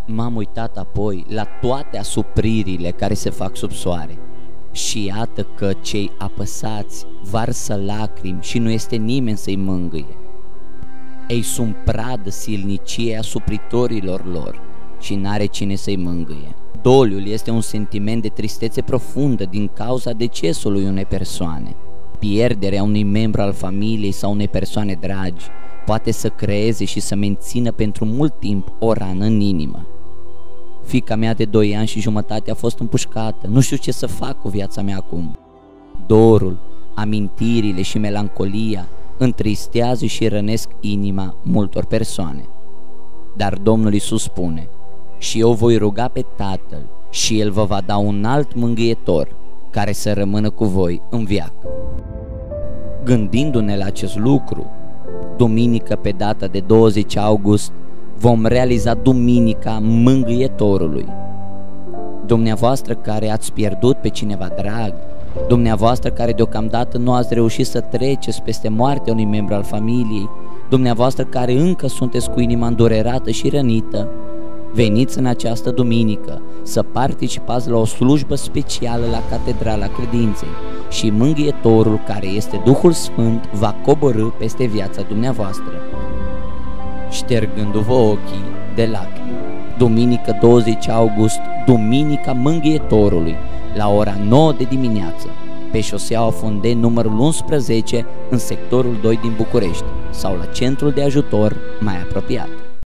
M-am uitat apoi la toate asupririle care se fac sub soare și iată că cei apăsați varsă lacrimi și nu este nimeni să-i mângâie. Ei sunt pradă silniciei asupritorilor lor și n-are cine să-i mângâie. Doliul este un sentiment de tristețe profundă din cauza decesului unei persoane. Pierderea unui membru al familiei sau unei persoane dragi poate să creeze și să mențină pentru mult timp o rană în inimă. Fiica mea de 2 ani și jumătate a fost împușcată, nu știu ce să fac cu viața mea acum. Dorul, amintirile și melancolia întristează și rănesc inima multor persoane. Dar Domnul Iisus spune: și eu voi ruga pe Tatăl și El vă va da un alt mângâietor care să rămână cu voi în veac. Gândindu-ne la acest lucru, duminică pe data de 20 august vom realiza Duminica Mângâietorului. Dumneavoastră care ați pierdut pe cineva drag, dumneavoastră care deocamdată nu ați reușit să treceți peste moartea unui membru al familiei, dumneavoastră care încă sunteți cu inima îndurerată și rănită, veniți în această duminică să participați la o slujbă specială la Catedrala Credinței și Mângâietorul, care este Duhul Sfânt, va coborî peste viața dumneavoastră, ștergându-vă ochii de lacrimi. Duminică 20 august, Duminica Mângâietorului, la ora 9 de dimineață, pe șoseaua Fondeni numărul 11, în sectorul 2 din București, sau la centrul de ajutor mai apropiat.